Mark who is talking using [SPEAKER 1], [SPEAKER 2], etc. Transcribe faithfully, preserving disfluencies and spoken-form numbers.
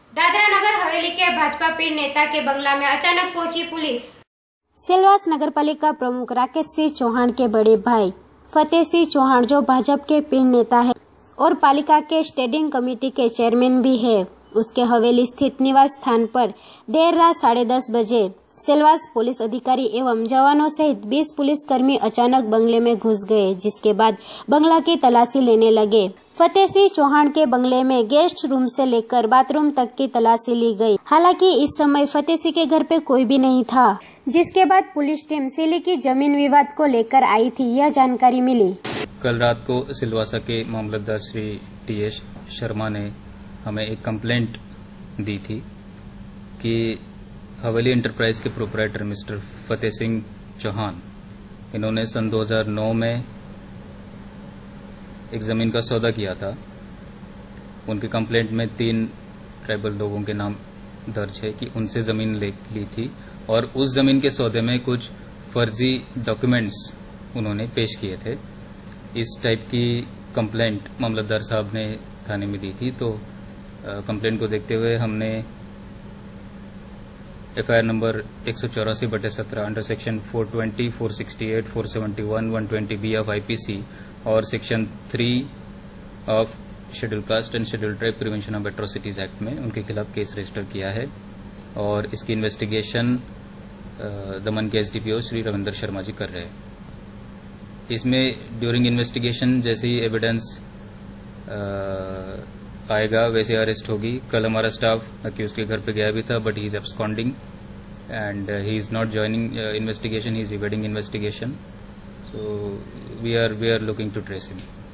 [SPEAKER 1] दादरा नगर हवेली के भाजपा पीर नेता के बंगला में अचानक पहुंची पुलिस।
[SPEAKER 2] सेलवास नगर पालिका प्रमुख राकेश सिंह चौहान के बड़े भाई फतेह सिंह चौहान, जो भाजपा के पीर नेता है और पालिका के स्टैंडिंग कमेटी के चेयरमैन भी है, उसके हवेली स्थित निवास स्थान पर देर रात साढ़े दस बजे सेलवास पुलिस अधिकारी एवं जवानों सहित बीस पुलिसकर्मी अचानक बंगले में घुस गए, जिसके बाद बंगला की तलाशी लेने लगे। फतेह सिंह चौहान के बंगले में गेस्ट रूम से लेकर बाथरूम तक की तलाशी ली गई। हालांकि इस समय फतेह सिंह के घर पे कोई भी नहीं था, जिसके बाद पुलिस टीम सिली की जमीन विवाद को लेकर आई थी, यह जानकारी मिली।
[SPEAKER 3] कल रात को सिलवासा के मामलतदार श्री टी एस शर्मा ने हमें एक कंप्लेंट दी थी कि हवेली एंटरप्राइज के प्रोपराइटर मिस्टर फतेह सिंह चौहान, इन्होंने सन दो हज़ार नौ में एक जमीन का सौदा किया था। उनकी कंप्लेंट में तीन ट्राइबल लोगों के नाम दर्ज है कि उनसे जमीन ले ली थी और उस जमीन के सौदे में कुछ फर्जी डॉक्यूमेंट्स उन्होंने पेश किए थे। इस टाइप की कंप्लेंट मामलतदार साहब ने थाने में दी थी, तो कंप्लेंट को देखते हुए हमने एफ आई आर नंबर एक सौ चौरासी बटे सत्रह अंडर सेक्शन चार सौ बीस, चार सौ अड़सठ, चार सौ इकहत्तर, एक सौ बीस B of I P C और सेक्शन तीन of schedule caste and schedule tribe prevention of atrocities act में उनके खिलाफ केस रजिस्टर किया है और इसकी इन्वेस्टिगेशन दमन के S D P O Shri Ravinder Sharma ji कर रहे हैं। इसमें ड्यूरिंग इन्वेस्टिगेशन जैसी एविडेंस आएगा वैसे अरेस्ट होगी। कल हमारा स्टाफ अक्यूज के घर पे गया भी था, but he is absconding and he is not joining investigation, he is evading investigation, so we are we are looking to trace him.